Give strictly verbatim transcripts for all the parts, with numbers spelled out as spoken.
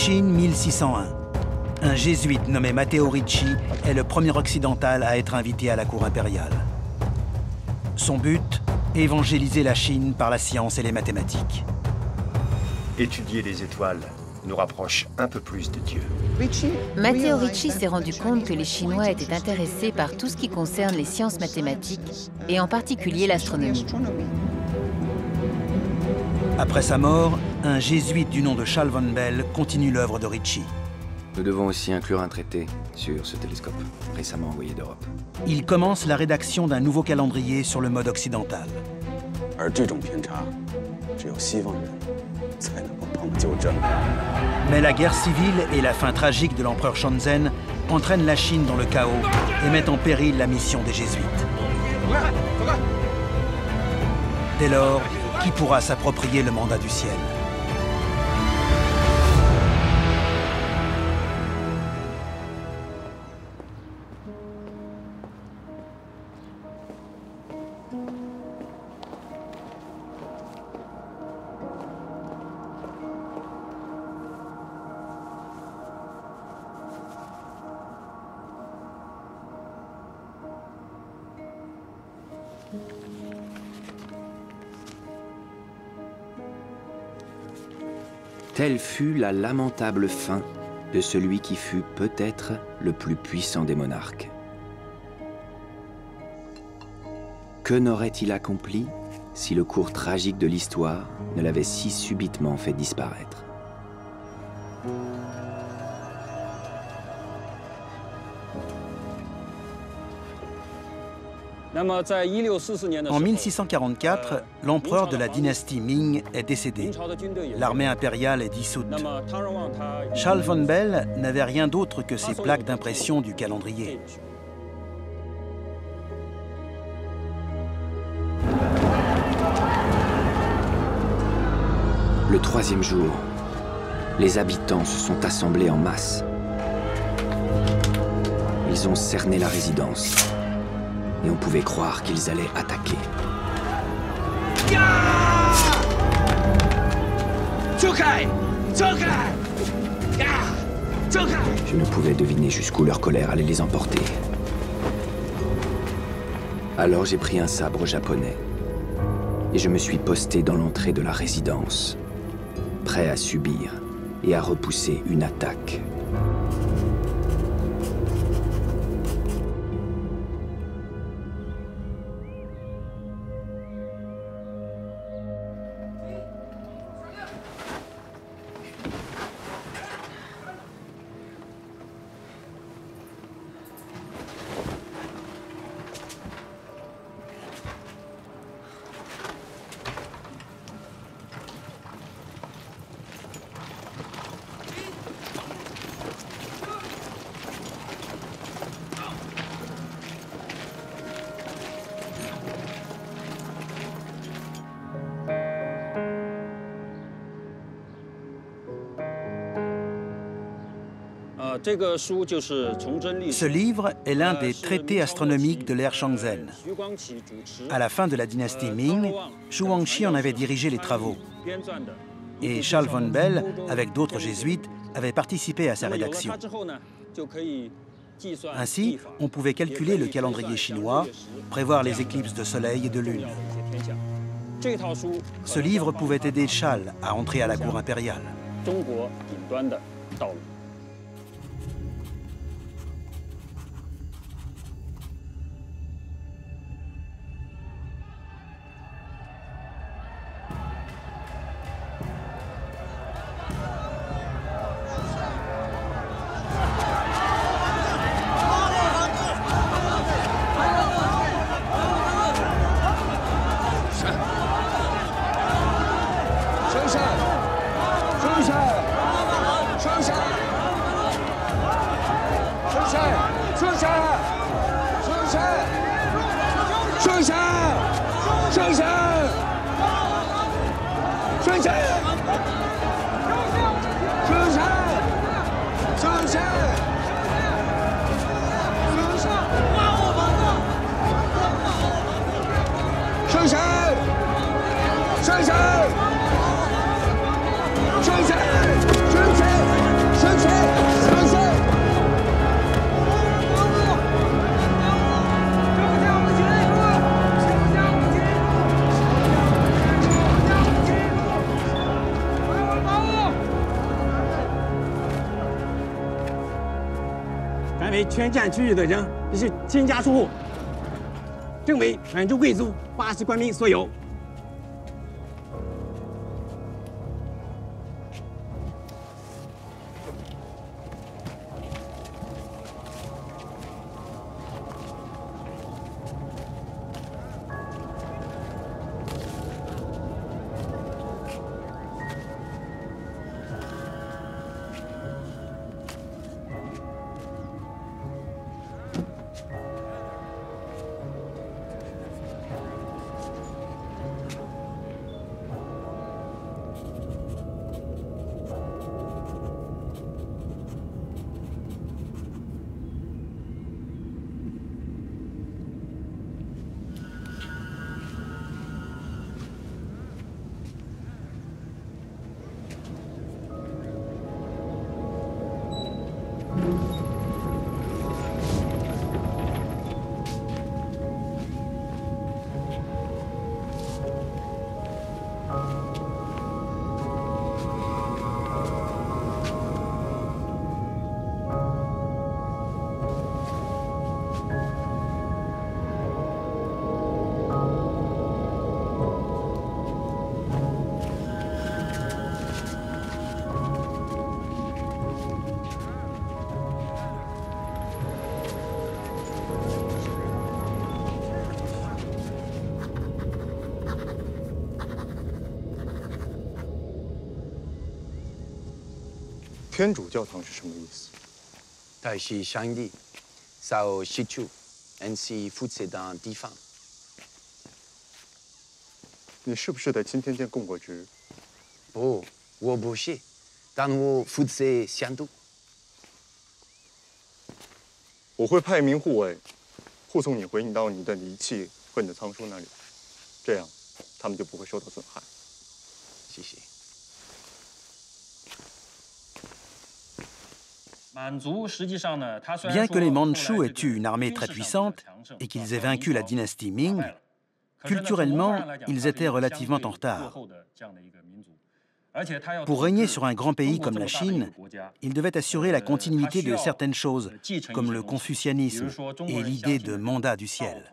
Chine mille six cent un. Un jésuite nommé Matteo Ricci est le premier occidental à être invité à la cour impériale. Son but, évangéliser la Chine par la science et les mathématiques. Étudier les étoiles nous rapproche un peu plus de Dieu. Matteo Ricci s'est rendu compte que les Chinois étaient intéressés par tout ce qui concerne les sciences mathématiques, et en particulier l'astronomie. Après sa mort, un jésuite du nom de Charles von Bell continue l'œuvre de Ricci. Nous devons aussi inclure un traité sur ce télescope, récemment envoyé d'Europe. Il commence la rédaction d'un nouveau calendrier sur le mode occidental. Mais la guerre civile et la fin tragique de l'empereur Shenzhen entraînent la Chine dans le chaos et mettent en péril la mission des jésuites. Dès lors, qui pourra s'approprier le mandat du ciel ? Telle fut la lamentable fin de celui qui fut peut-être le plus puissant des monarques. Que n'aurait-il accompli si le cours tragique de l'histoire ne l'avait si subitement fait disparaître ? En mille six cent quarante-quatre, l'empereur de la dynastie Ming est décédé. L'armée impériale est dissoute. Charles von Bell n'avait rien d'autre que ses plaques d'impression du calendrier. Le troisième jour, les habitants se sont assemblés en masse. Ils ont cerné la résidence. Et on pouvait croire qu'ils allaient attaquer. Je ne pouvais deviner jusqu'où leur colère allait les emporter. Alors j'ai pris un sabre japonais et je me suis posté dans l'entrée de la résidence, prêt à subir et à repousser une attaque. Ce livre est l'un des traités astronomiques de l'ère Shenzhen. À la fin de la dynastie Ming, Zhu Guangxi en avait dirigé les travaux. Et Charles von Bell, avec d'autres jésuites, avait participé à sa rédaction. Ainsi, on pouvait calculer le calendrier chinois, prévoir les éclipses de soleil et de lune. Ce livre pouvait aider Charles à entrer à la cour impériale. 为全占区域的人必须倾家出户，正为满洲贵族、巴西官兵所有。 天主教堂是什么意思？ 它是上帝所施主，ainsi负责的地方。 你是不是在钦天监供过职？ 不，我不是，但我负责相督。 我会派一名护卫护送你回你到你的仪器和你的仓书那里，这样他们就不会受到损害。 谢谢。 Bien que les Mandchous aient eu une armée très puissante et qu'ils aient vaincu la dynastie Ming, culturellement, ils étaient relativement en retard. Pour régner sur un grand pays comme la Chine, ils devaient assurer la continuité de certaines choses, comme le confucianisme et l'idée de mandat du ciel.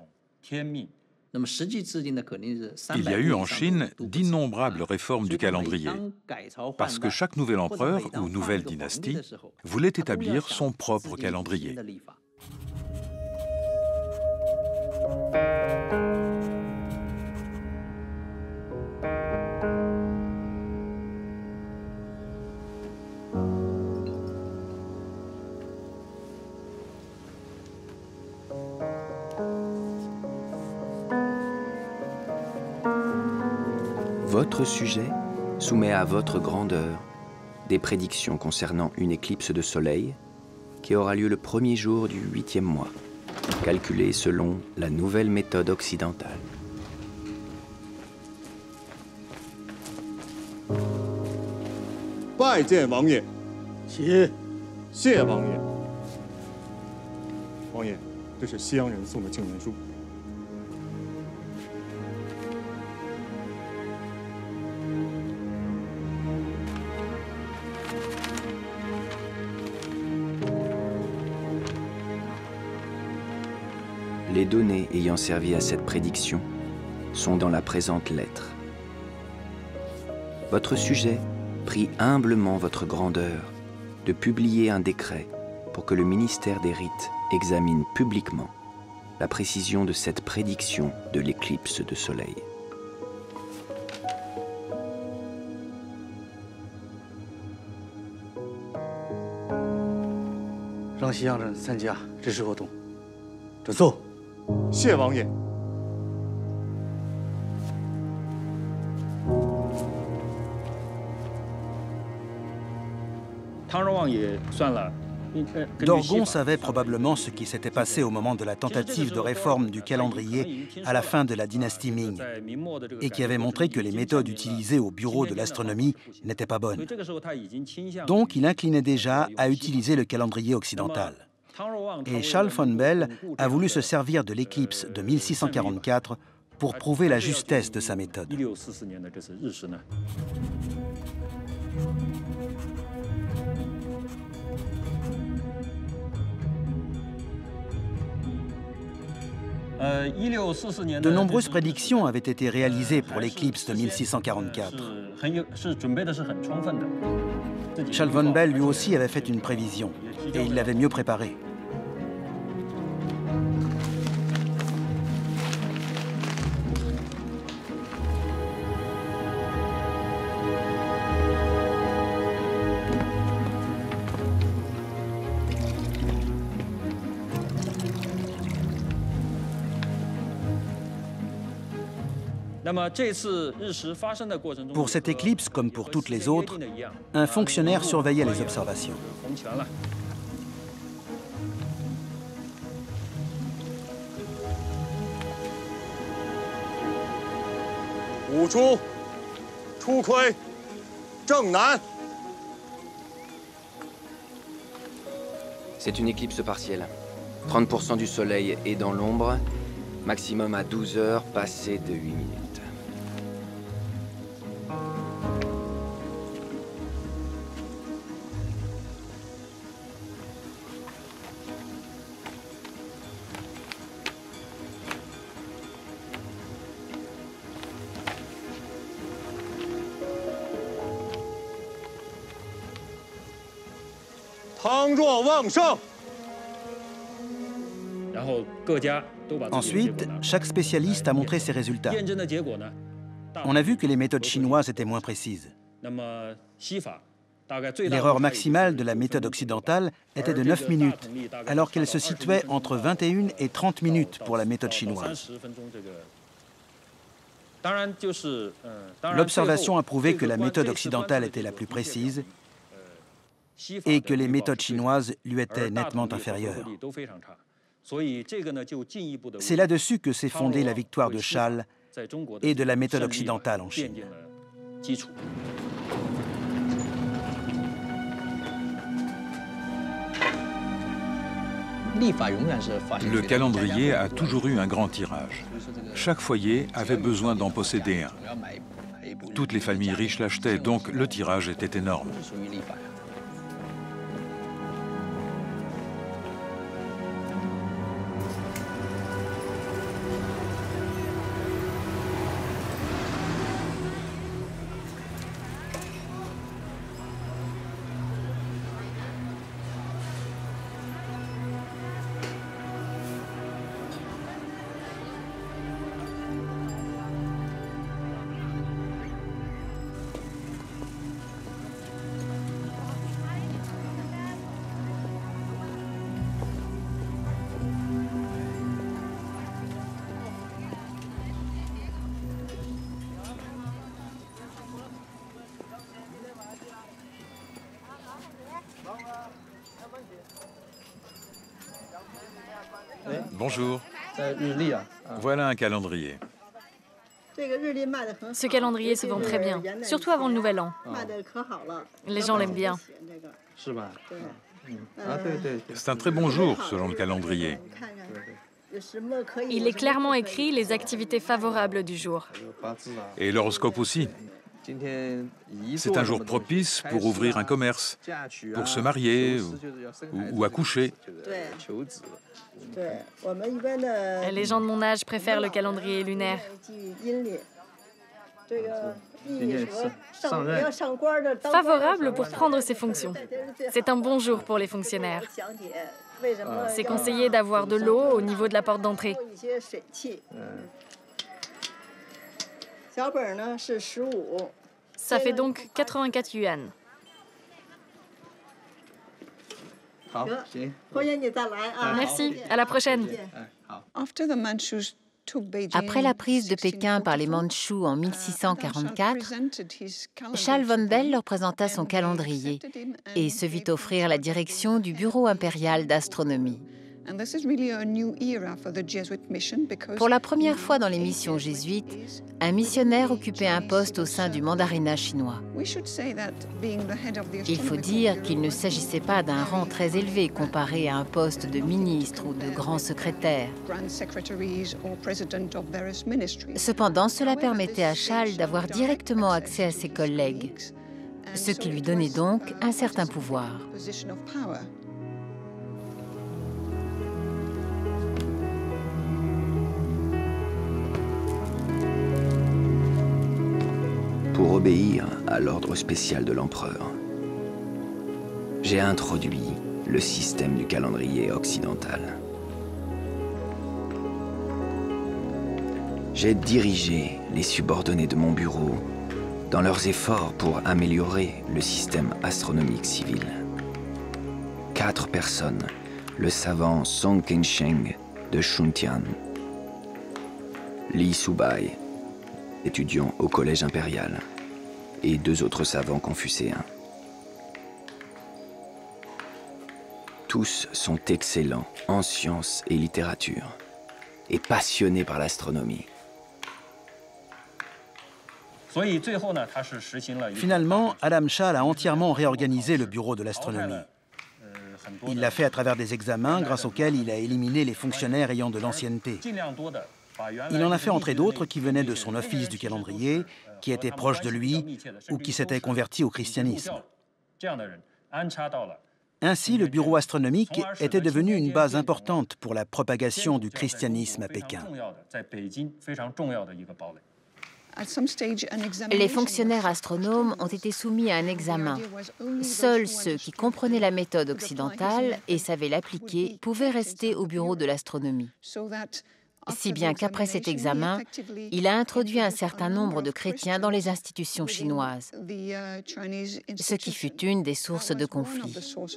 Il y a eu en Chine d'innombrables réformes du calendrier, parce que chaque nouvel empereur ou nouvelle dynastie voulait établir son propre calendrier. Votre sujet soumet à votre grandeur des prédictions concernant une éclipse de soleil qui aura lieu le premier jour du huitième mois, calculée selon la nouvelle méthode occidentale. Baijian王爷，谢谢王爷。王爷，这是西洋人送的请愿书。 Les données ayant servi à cette prédiction sont dans la présente lettre. Votre sujet prie humblement votre grandeur de publier un décret pour que le ministère des Rites examine publiquement la précision de cette prédiction de l'éclipse de soleil. « 谢王爷。 Dorgon savait probablement ce qui s'était passé au moment de la tentative de réforme du calendrier à la fin de la dynastie Ming, et qui avait montré que les méthodes utilisées au bureau de l'astronomie n'étaient pas bonnes. Donc il inclinait déjà à utiliser le calendrier occidental. Et Charles von Bell a voulu se servir de l'éclipse de mille six cent quarante-quatre pour prouver la justesse de sa méthode. De nombreuses prédictions avaient été réalisées pour l'éclipse de mille six cent quarante-quatre. Charles von Bell lui aussi avait fait une prévision, et il l'avait mieux préparée. Pour cette éclipse, comme pour toutes les autres, un fonctionnaire surveillait les observations. C'est une éclipse partielle. trente pour cent du soleil est dans l'ombre, maximum à douze heures passées de huit minutes. Ensuite, chaque spécialiste a montré ses résultats. On a vu que les méthodes chinoises étaient moins précises. L'erreur maximale de la méthode occidentale était de neuf minutes, alors qu'elle se situait entre vingt et une et trente minutes pour la méthode chinoise. L'observation a prouvé que la méthode occidentale était la plus précise et que les méthodes chinoises lui étaient nettement inférieures. C'est là-dessus que s'est fondée la victoire de Schall et de la méthode occidentale en Chine. Le calendrier a toujours eu un grand tirage. Chaque foyer avait besoin d'en posséder un. Toutes les familles riches l'achetaient, donc le tirage était énorme. Bonjour. Voilà un calendrier. Ce calendrier se vend très bien, surtout avant le Nouvel An. Les gens l'aiment bien. C'est un très bon jour, selon le calendrier. Il est clairement écrit les activités favorables du jour. Et l'horoscope aussi. C'est un jour propice pour ouvrir un commerce, pour se marier ou, ou accoucher. Les gens de mon âge préfèrent le calendrier lunaire. Favorable pour prendre ses fonctions. C'est un bon jour pour les fonctionnaires. C'est conseillé d'avoir de l'eau au niveau de la porte d'entrée. Ça fait donc quatre-vingt-quatre yuan. Merci, à la prochaine. Après la prise de Pékin par les Mandchous en mille six cent quarante-quatre, Charles von Bell leur présenta son calendrier et se vit offrir la direction du Bureau impérial d'astronomie. Pour la première fois dans les missions jésuites, un missionnaire occupait un poste au sein du mandarinat chinois. Il faut dire qu'il ne s'agissait pas d'un rang très élevé comparé à un poste de ministre ou de grand secrétaire. Cependant, cela permettait à Charles d'avoir directement accès à ses collègues, ce qui lui donnait donc un certain pouvoir. pour obéir à l'ordre spécial de l'empereur. J'ai introduit le système du calendrier occidental. J'ai dirigé les subordonnés de mon bureau dans leurs efforts pour améliorer le système astronomique civil. Quatre personnes, le savant Song Ken-sheng de Shuntian, Li Subai, étudiant au collège impérial, et deux autres savants confucéens. Tous sont excellents en sciences et littérature, et passionnés par l'astronomie. Finalement, Alam Shah a entièrement réorganisé le bureau de l'astronomie. Il l'a fait à travers des examens grâce auxquels il a éliminé les fonctionnaires ayant de l'ancienneté. Il en a fait entrer d'autres qui venaient de son office du calendrier, qui étaient proches de lui ou qui s'étaient convertis au christianisme. Ainsi, le bureau astronomique était devenu une base importante pour la propagation du christianisme à Pékin. Les fonctionnaires astronomes ont été soumis à un examen. Seuls ceux qui comprenaient la méthode occidentale et savaient l'appliquer pouvaient rester au bureau de l'astronomie. Si bien qu'après cet examen, il a introduit un certain nombre de chrétiens dans les institutions chinoises, ce qui fut une des sources de conflits.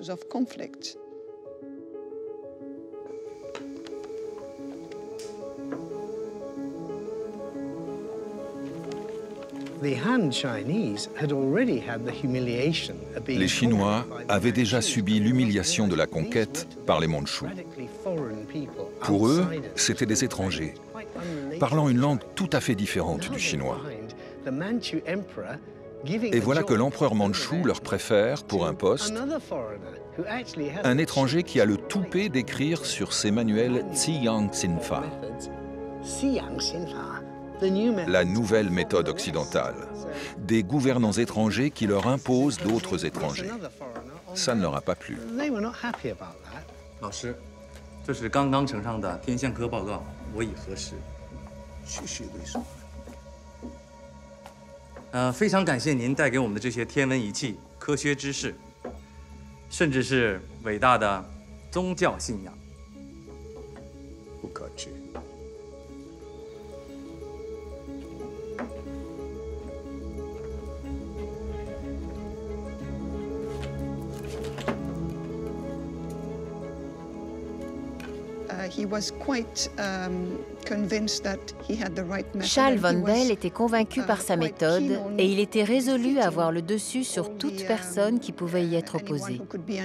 Les Chinois avaient déjà subi l'humiliation de la conquête par les Mandchous. Pour eux, c'étaient des étrangers, parlant une langue tout à fait différente du chinois. Et voilà que l'empereur mandchou leur préfère, pour un poste, un étranger qui a le toupet d'écrire sur ses manuels Ziyang Xinfa, la nouvelle méthode occidentale, des gouvernants étrangers qui leur imposent d'autres étrangers. Ça ne leur a pas plu. 老师，这是刚刚呈上的天象科报告，我已核实。谢谢魏总。呃，非常感谢您带给我们的这些天文仪器、科学知识，甚至是伟大的宗教信仰。不客气。 Charles von Bell était convaincu par sa méthode et il était résolu à avoir le dessus sur toute personne qui pouvait y être opposée.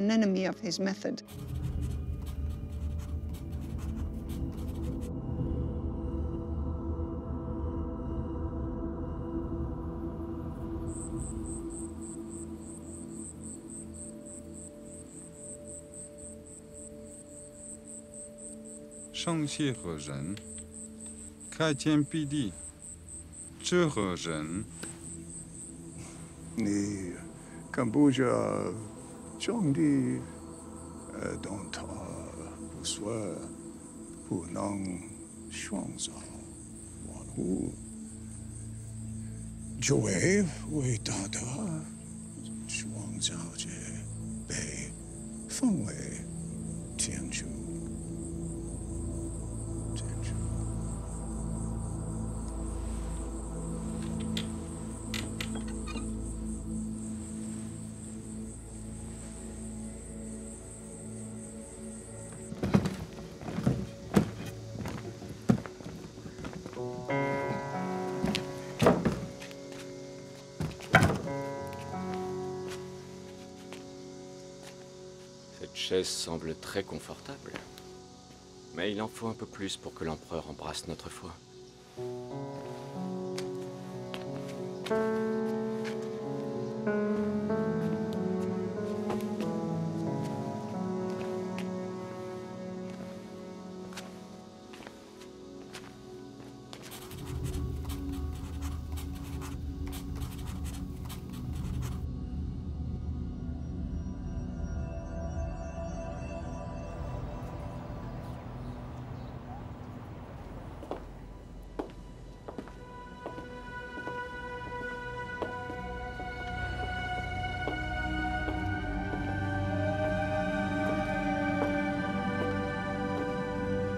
你看不着兄弟，呃，当他不说，不能创造万物，作为伟大的创造者被奉为天主。 Cette chaise semble très confortable. Mais il en faut un peu plus pour que l'empereur embrasse notre foi.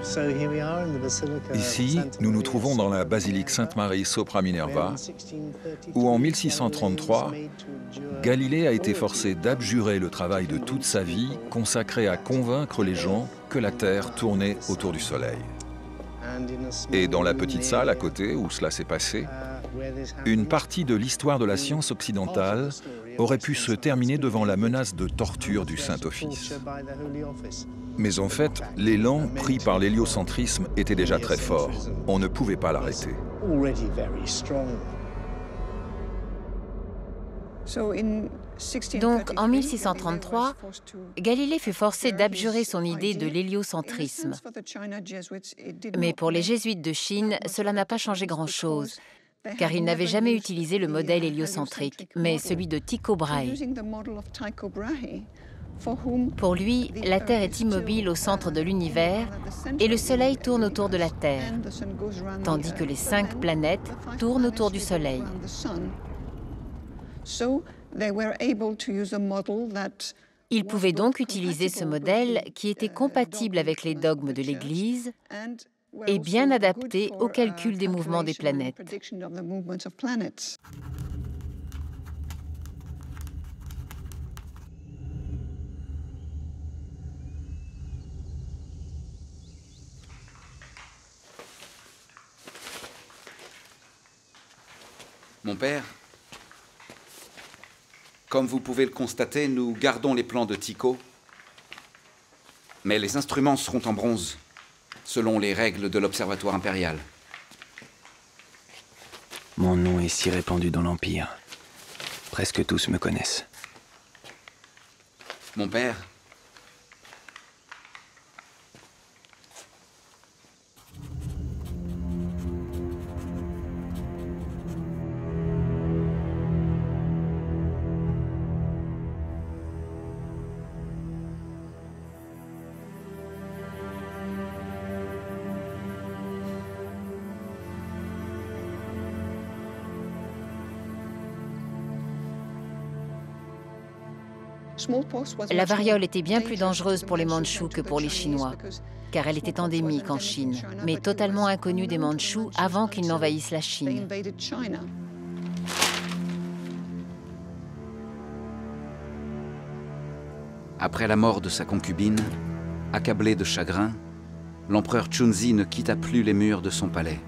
Ici, nous nous trouvons dans la basilique Sainte-Marie sopra Minerva, où en mille six cent trente-trois, Galilée a été forcé d'abjurer le travail de toute sa vie consacré à convaincre les gens que la Terre tournait autour du Soleil. Et dans la petite salle à côté où cela s'est passé, une partie de l'histoire de la science occidentale aurait pu se terminer devant la menace de torture du Saint-Office. Mais en fait, l'élan pris par l'héliocentrisme était déjà très fort. On ne pouvait pas l'arrêter. Donc, en mille six cent trente-trois, Galilée fut forcé d'abjurer son idée de l'héliocentrisme. Mais pour les jésuites de Chine, cela n'a pas changé grand-chose, car ils n'avaient jamais utilisé le modèle héliocentrique, mais celui de Tycho Brahe. Pour lui, la Terre est immobile au centre de l'univers et le Soleil tourne autour de la Terre, tandis que les cinq planètes tournent autour du Soleil. Ils pouvaient donc utiliser ce modèle qui était compatible avec les dogmes de l'Église et bien adapté au calcul des mouvements des planètes. Mon père, comme vous pouvez le constater, nous gardons les plans de Tycho, mais les instruments seront en bronze, selon les règles de l'Observatoire impérial. Mon nom est si répandu dans l'Empire. Presque tous me connaissent. Mon père, La variole était bien plus dangereuse pour les Mandchous que pour les Chinois, car elle était endémique en Chine, mais totalement inconnue des Mandchous avant qu'ils n'envahissent la Chine. après la mort de sa concubine, accablé de chagrin, l'empereur Chunzi ne quitta plus les murs de son palais.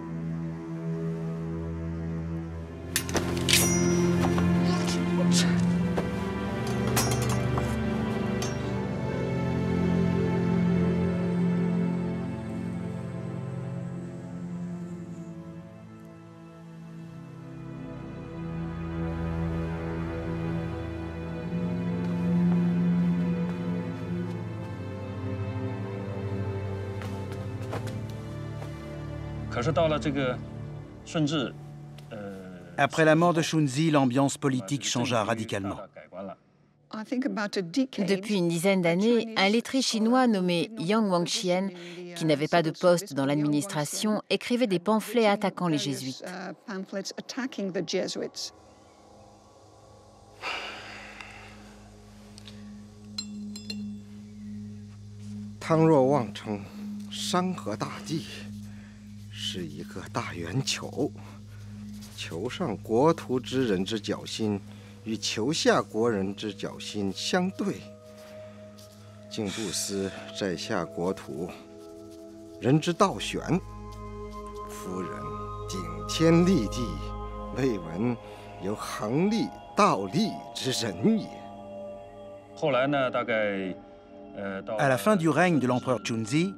Après la mort de Shunzi, l'ambiance politique changea radicalement. Depuis une dizaine d'années, un lettré chinois nommé Yang Wangxian, qui n'avait pas de poste dans l'administration, écrivait des pamphlets attaquant les jésuites. À la fin du règne de l'empereur Chunzi,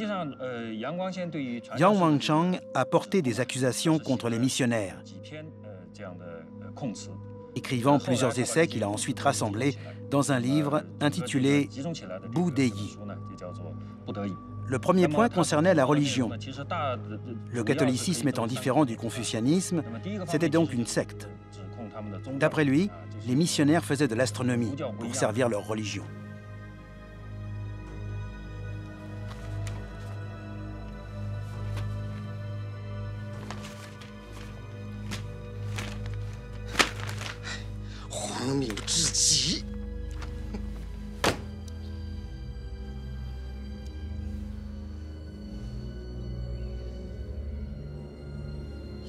Yang Wangchang a porté des accusations contre les missionnaires, écrivant plusieurs essais qu'il a ensuite rassemblés dans un livre intitulé Bu Deyi. Le premier point concernait la religion. Le catholicisme étant différent du confucianisme, c'était donc une secte. D'après lui, les missionnaires faisaient de l'astronomie pour servir leur religion.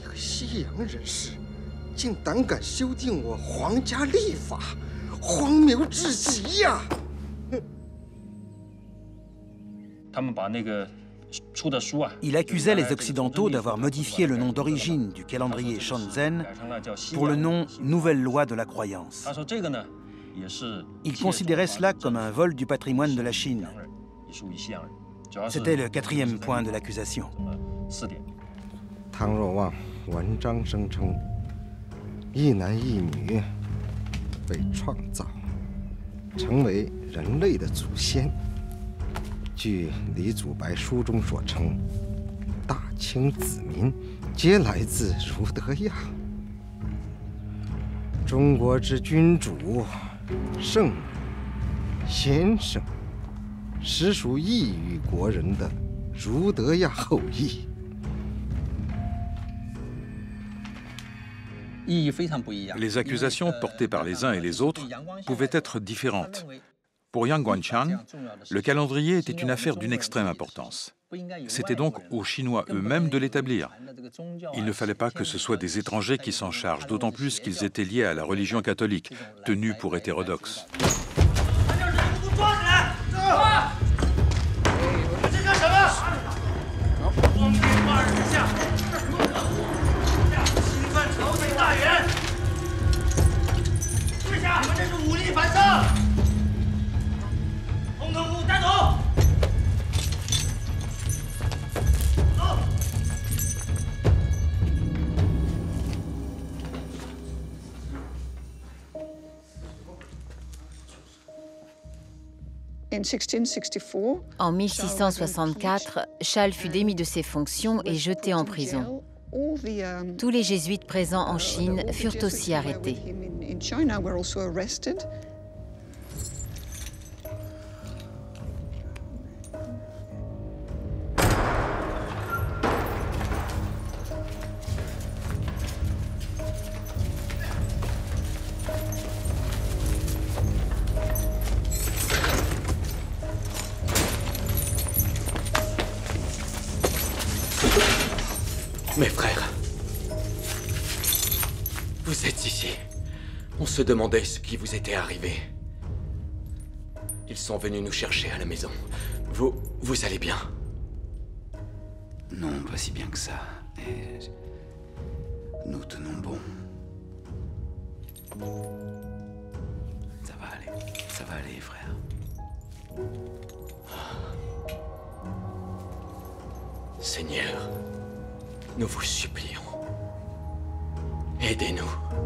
Il accusait les Occidentaux d'avoir modifié le nom d'origine du calendrier Shenzhen pour le nom « Nouvelle loi de la croyance ». Il considérait cela comme un vol du patrimoine de la Chine. C'était le quatrième point de l'accusation. Tang Ruowang 文章声称，一男一女被创造，成为人类的祖先。据李祖白书中所称，大清子民皆来自儒德亚。中国之君主、圣人、先生，实属异域国人的儒德亚后裔。 Les accusations portées par les uns et les autres pouvaient être différentes. Pour Yang Guangqiang, le calendrier était une affaire d'une extrême importance. C'était donc aux Chinois eux-mêmes de l'établir. Il ne fallait pas que ce soit des étrangers qui s'en chargent, d'autant plus qu'ils étaient liés à la religion catholique, tenue pour hétérodoxe. En mille six cent soixante-quatre, Shal fut démis de ses fonctions et jeté en prison. Tous les jésuites présents en Chine furent aussi arrêtés. Mes frères, vous êtes ici. On se demandait ce qui vous était arrivé. Ils sont venus nous chercher à la maison. Vous, vous allez bien? Non, pas si bien que ça. Mais nous tenons bon. Ça va aller, ça va aller, frère. Seigneur, nous vous supplions. Aidez-nous.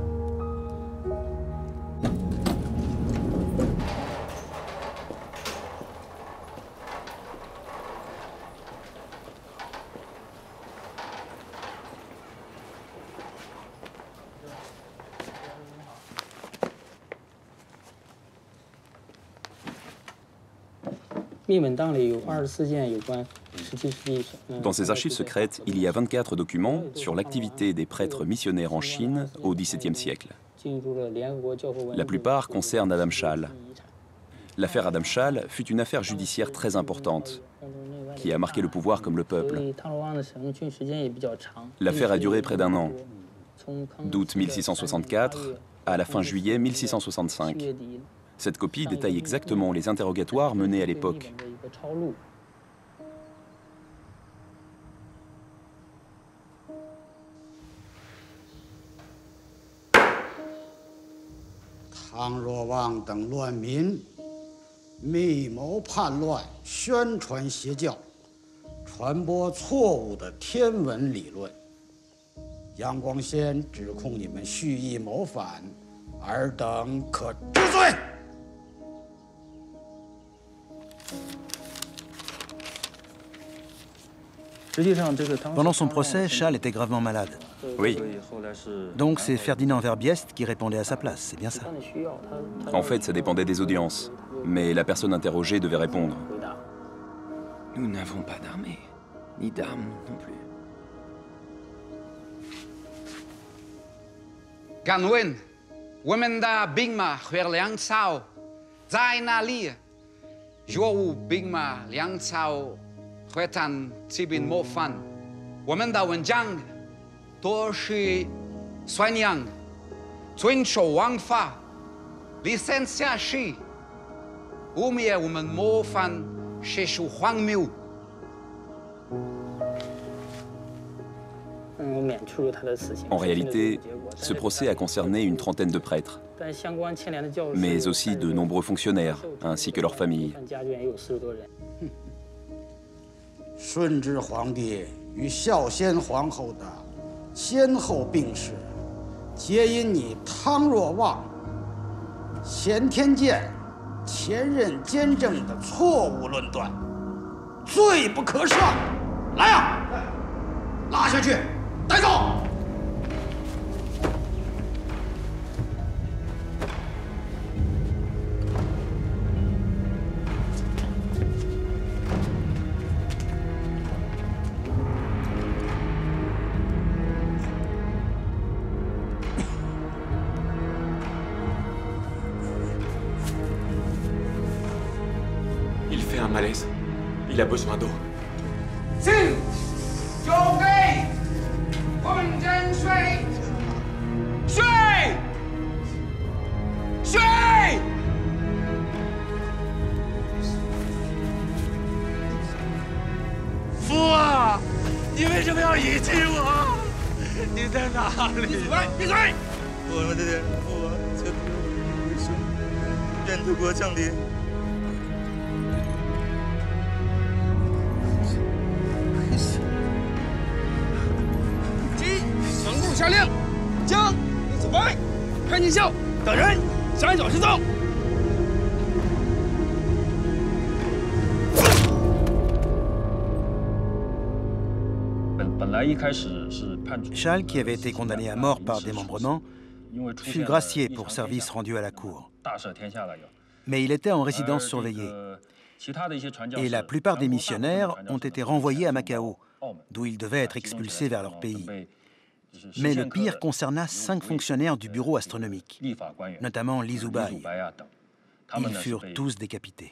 Dans ces archives secrètes, il y a vingt-quatre documents sur l'activité des prêtres missionnaires en Chine au dix-septième siècle. La plupart concernent Adam Shal. L'affaire Adam Shal fut une affaire judiciaire très importante, qui a marqué le pouvoir comme le peuple. L'affaire a duré près d'un an, d'août mille six cent soixante-quatre à la fin juillet mille six cent soixante-cinq. Cette copie détaille exactement les interrogatoires menés à l'époque. Tang Ruowang 等乱民密谋叛乱，宣传邪教，传播错误的天文理论。杨光先指控你们蓄意谋反，尔等可知罪。 Pendant son procès, Shal était gravement malade. Oui. Donc c'est Ferdinand Verbiest qui répondait à sa place, c'est bien ça? En fait, ça dépendait des audiences. Mais la personne interrogée devait répondre. Nous n'avons pas d'armée, ni d'armes non plus. Gan Wen, Wemenda Bingma, Huer Liang Cao, Zai Na Li, Zhuo Bingma Liang Cao. 回谈这边模范，我们的文章多是宣扬遵守王法，立宪下去，污蔑我们模范实属荒谬。 En réalité, ce procès a concerné une trentaine de prêtres, mais aussi de nombreux fonctionnaires, ainsi que leurs familles. 顺治皇帝与孝先皇后的先后病逝，皆因你汤若望、钱天健前任监正的错误论断，罪不可赦。来呀，拉下去，带走。 Il fait un malaise. Il a besoin d'eau. 请交给混真水，水，水。 父啊，你为什么要遗弃我？你在哪里？闭嘴！闭嘴！我们的天父啊，求你为我们为生，愿祖国降临。 下令，将李子怀、潘金孝等人下脚失踪。 Chal, qui avait été condamné à mort par démembrement, fut gracié pour service rendu à la cour. Mais il était en résidence surveillée. Et la plupart des missionnaires ont été renvoyés à Macao, d'où ils devaient être expulsés vers leur pays. Mais le pire concerna cinq fonctionnaires du bureau astronomique, notamment Li Zubai. Ils furent tous décapités.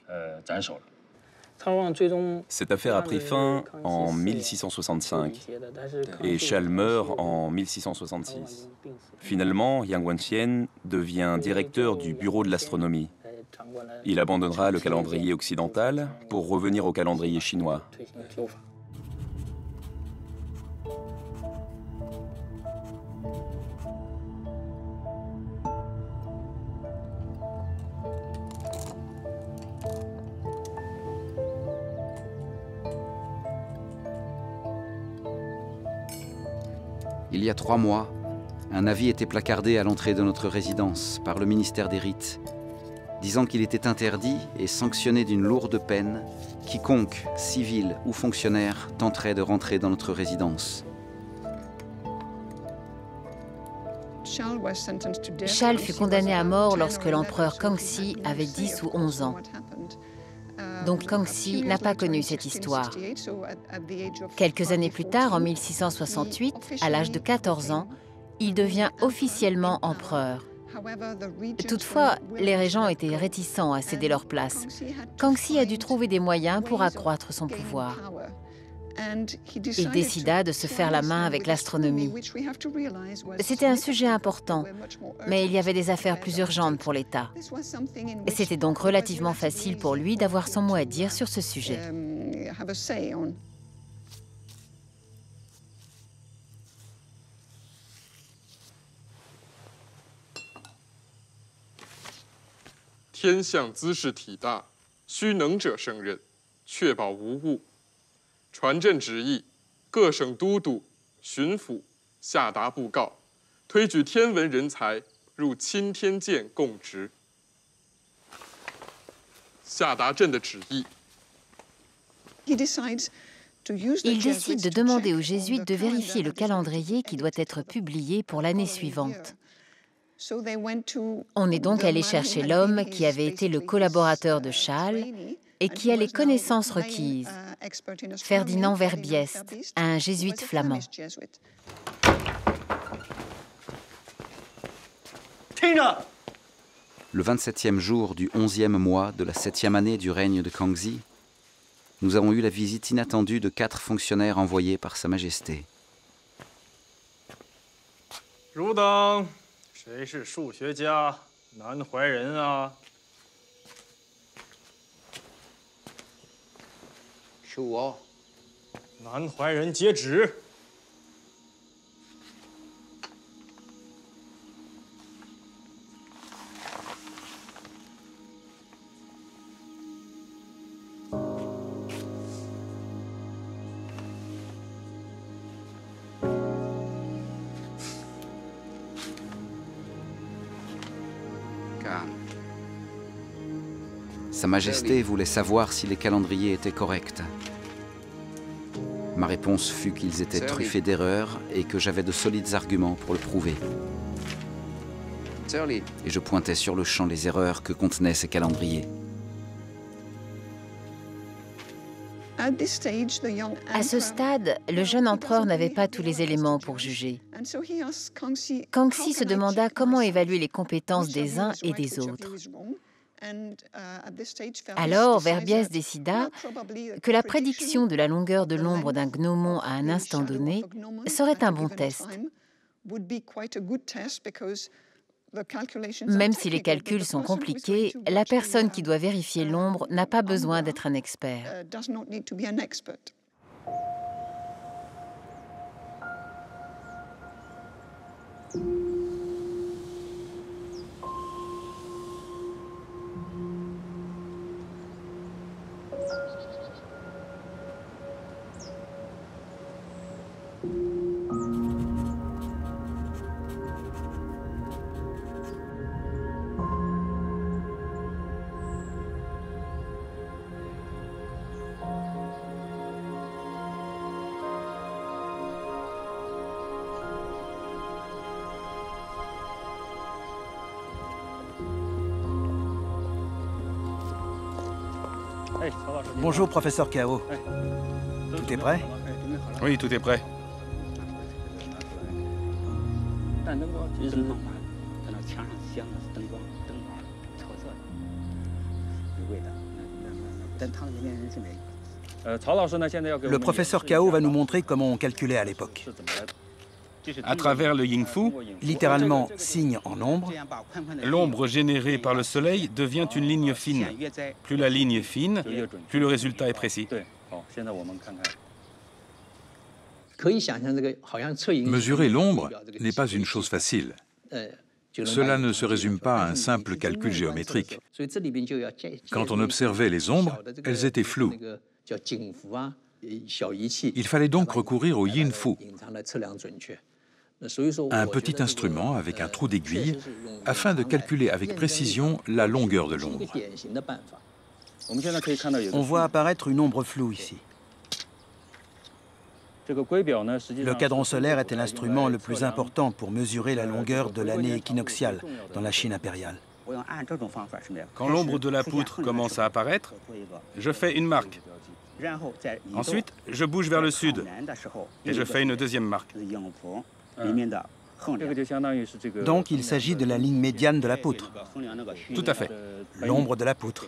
Cette affaire a pris fin en mille six cent soixante-cinq et Chal meurt en mille six cent soixante-six. Finalement, Yang Wenxian devient directeur du bureau de l'astronomie. Il abandonnera le calendrier occidental pour revenir au calendrier chinois. Il y a trois mois, un avis était placardé à l'entrée de notre résidence par le ministère des Rites, disant qu'il était interdit et sanctionné d'une lourde peine quiconque, civil ou fonctionnaire, tenterait de rentrer dans notre résidence. Chal fut condamné à mort lorsque l'empereur Kangxi avait dix ou onze ans. Donc Kangxi n'a pas connu cette histoire. Quelques années plus tard, en mille six cent soixante-huit, à l'âge de quatorze ans, il devient officiellement empereur. Toutefois, les régents étaient réticents à céder leur place. Kangxi a dû trouver des moyens pour accroître son pouvoir. Il décida de se faire la main avec l'astronomie. C'était un sujet important, mais il y avait des affaires plus urgentes pour l'État. C'était donc relativement facile pour lui d'avoir son mot à dire sur ce sujet. 天象姿势体大，须能者胜任，确保无误。传朕旨意，各省都督、巡抚下达布告，推举天文人才入钦天监供职。下达朕的旨意。 Il décide de demander aux jésuites de vérifier le calendrier qui doit être publié pour l'année suivante. On est donc allé chercher l'homme qui avait été le collaborateur de Chal et qui a les connaissances requises, Ferdinand Verbiest, un jésuite flamand. Le vingt-septième jour du onzième mois de la septième année du règne de Kangxi, nous avons eu la visite inattendue de quatre fonctionnaires envoyés par Sa Majesté. 汝等谁是数学家？南怀仁啊？ 是我。 南怀仁接旨。 Sa Majesté voulait savoir si les calendriers étaient corrects. Ma réponse fut qu'ils étaient truffés d'erreurs et que j'avais de solides arguments pour le prouver. Et je pointais sur le champ les erreurs que contenaient ces calendriers. À ce stade, le jeune empereur n'avait pas tous les éléments pour juger. Kangxi se demanda comment évaluer les compétences des uns et des autres. Alors, Verbiès décida que la prédiction de la longueur de l'ombre d'un gnomon à un instant donné serait un bon test. Même si les calculs sont compliqués, la personne qui doit vérifier l'ombre n'a pas besoin d'être un expert. Bonjour, professeur Cao. Tout est prêt? Oui, tout est prêt. Le professeur Cao va nous montrer comment on calculait à l'époque. À travers le Yin Fu, littéralement signe en ombre, l'ombre générée par le soleil devient une ligne fine. Plus la ligne est fine, plus le résultat est précis. Mesurer l'ombre n'est pas une chose facile. Cela ne se résume pas à un simple calcul géométrique. Quand on observait les ombres, elles étaient floues. Il fallait donc recourir au Yin Fu, un petit instrument avec un trou d'aiguille, afin de calculer avec précision la longueur de l'ombre. On voit apparaître une ombre floue ici. Le cadran solaire était l'instrument le plus important pour mesurer la longueur de l'année équinoxiale dans la Chine impériale. Quand l'ombre de la poutre commence à apparaître, je fais une marque. Ensuite, je bouge vers le sud et je fais une deuxième marque. Donc il s'agit de la ligne médiane de la poutre. Tout à fait. L'ombre de la poutre.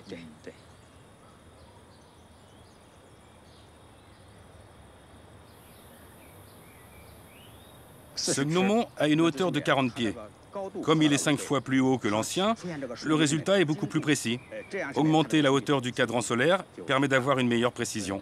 Ce gnomon a une hauteur de quarante pieds. Comme il est cinq fois plus haut que l'ancien, le résultat est beaucoup plus précis. Augmenter la hauteur du cadran solaire permet d'avoir une meilleure précision.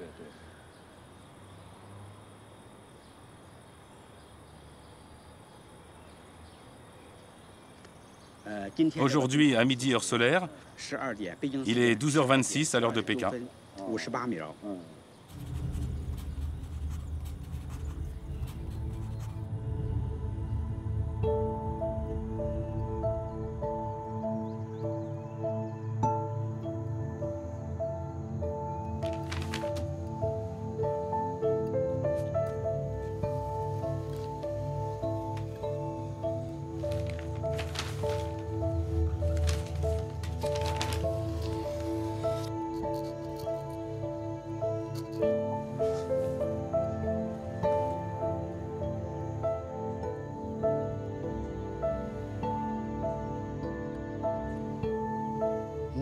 Aujourd'hui, à midi heure solaire, il est douze heures vingt-six à l'heure de Pékin.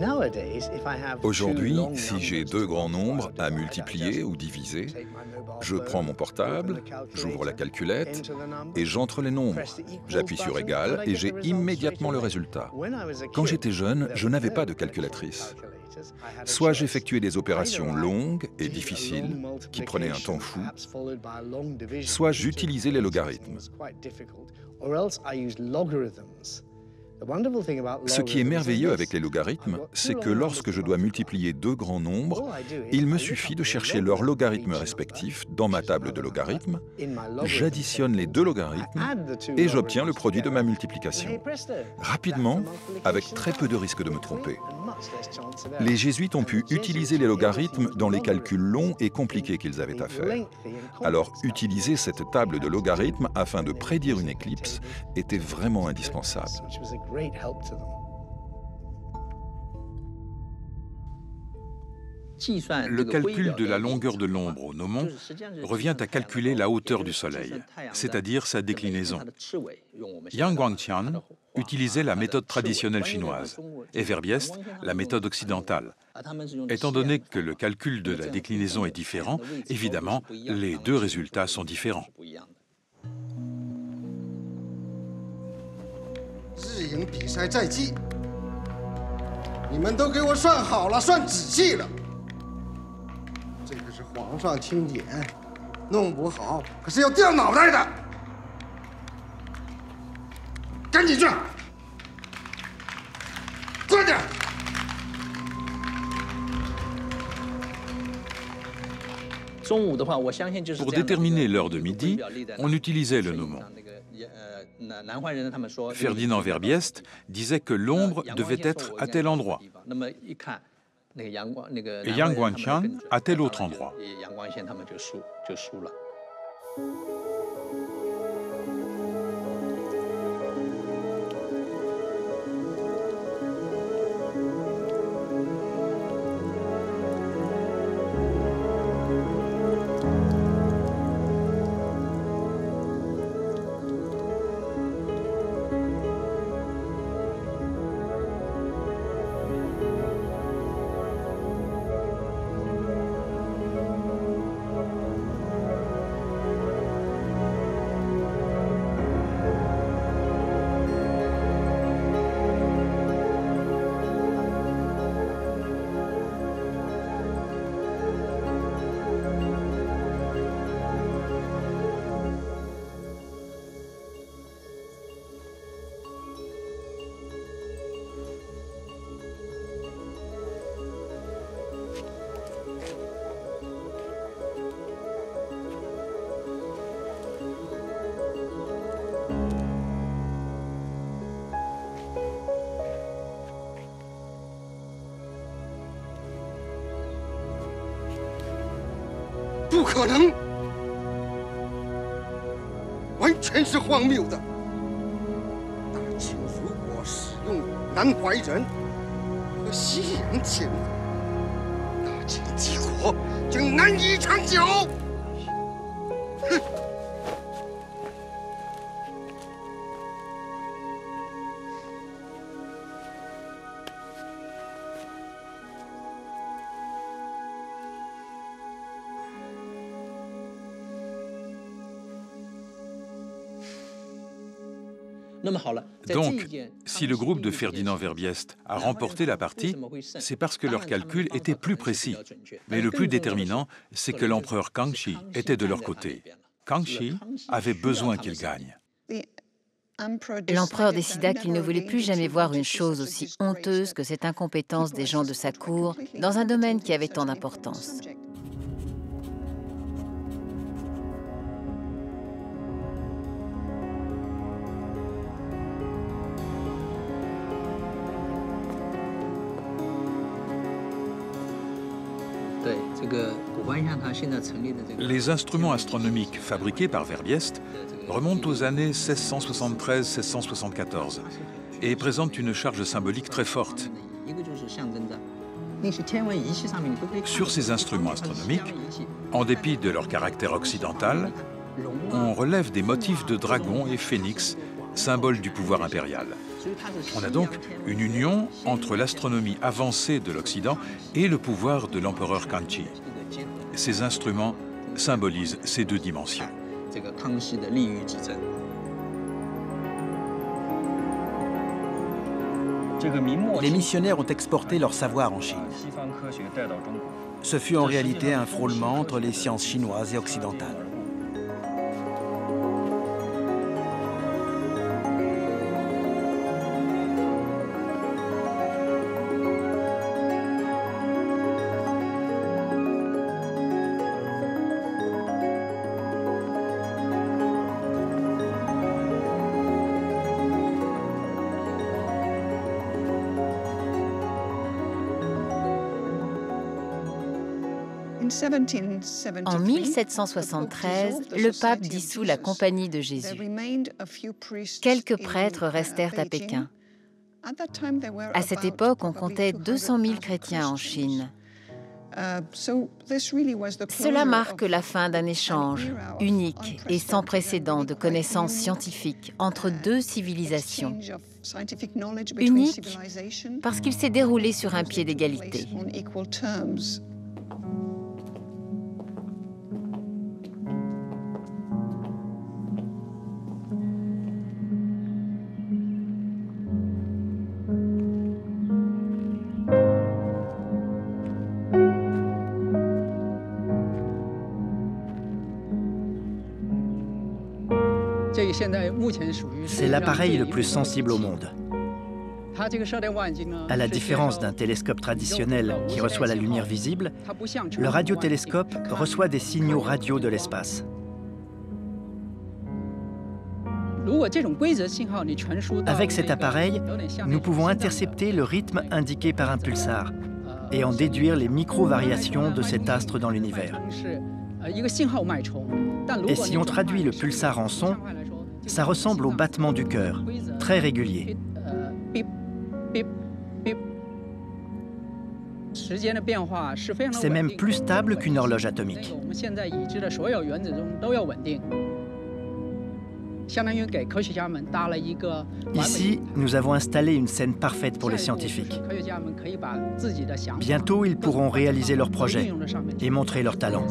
Aujourd'hui, si j'ai deux grands nombres à multiplier ou diviser, je prends mon portable, j'ouvre la calculette et j'entre les nombres. J'appuie sur égal et j'ai immédiatement le résultat. Quand j'étais jeune, je n'avais pas de calculatrice. Soit j'effectuais des opérations longues et difficiles qui prenaient un temps fou, soit j'utilisais les logarithmes. Ce qui est merveilleux avec les logarithmes, c'est que lorsque je dois multiplier deux grands nombres, il me suffit de chercher leurs logarithmes respectifs dans ma table de logarithmes, j'additionne les deux logarithmes et j'obtiens le produit de ma multiplication. Rapidement, avec très peu de risque de me tromper. Les jésuites ont pu utiliser les logarithmes dans les calculs longs et compliqués qu'ils avaient à faire. Alors, utiliser cette table de logarithmes afin de prédire une éclipse était vraiment indispensable. Le calcul de la longueur de l'ombre au gnomon revient à calculer la hauteur du Soleil, c'est-à-dire sa déclinaison. Yang Guangqian utilisait la méthode traditionnelle chinoise et Verbiest la méthode occidentale. Étant donné que le calcul de la déclinaison est différent, évidemment, les deux résultats sont différents. 日营比赛在即，你们都给我算好了，算仔细了。这个是皇上钦点，弄不好可是要掉脑袋的。赶紧算，快点！ Pour déterminer l'heure de midi, on utilisait le gnomon. Ferdinand Verbiest disait que l'ombre devait être à tel endroit et Yang Guangqian à tel autre endroit. « 不可能，完全是荒谬的。大清如果使用南怀仁和西洋天文，大清帝国将难以长久。哼！ Donc, si le groupe de Ferdinand Verbiest a remporté la partie, c'est parce que leurs calculs étaient plus précis. Mais le plus déterminant, c'est que l'empereur Kangxi était de leur côté. Kangxi avait besoin qu'il gagne. L'empereur décida qu'il ne voulait plus jamais voir une chose aussi honteuse que cette incompétence des gens de sa cour dans un domaine qui avait tant d'importance. Les instruments astronomiques fabriqués par Verbiest remontent aux années seize cent soixante-treize seize cent soixante-quatorze et présentent une charge symbolique très forte. Sur ces instruments astronomiques, en dépit de leur caractère occidental, on relève des motifs de dragon et phénix, symboles du pouvoir impérial. On a donc une union entre l'astronomie avancée de l'Occident et le pouvoir de l'empereur Kangxi. Ces instruments symbolisent ces deux dimensions. Les missionnaires ont exporté leur savoir en Chine. Ce fut en réalité un frôlement entre les sciences chinoises et occidentales. En mille sept cent soixante-treize, le pape dissout la Compagnie de Jésus. Quelques prêtres restèrent à Pékin. À cette époque, on comptait deux cent mille chrétiens en Chine. Cela marque la fin d'un échange unique et sans précédent de connaissances scientifiques entre deux civilisations. Unique parce qu'il s'est déroulé sur un pied d'égalité. C'est l'appareil le plus sensible au monde. À la différence d'un télescope traditionnel qui reçoit la lumière visible, le radiotélescope reçoit des signaux radio de l'espace. Avec cet appareil, nous pouvons intercepter le rythme indiqué par un pulsar et en déduire les micro-variations de cet astre dans l'univers. Et si on traduit le pulsar en son, ça ressemble au battement du cœur, très régulier. C'est même plus stable qu'une horloge atomique. Ici, nous avons installé une scène parfaite pour les scientifiques. Bientôt, ils pourront réaliser leurs projets et montrer leur talent.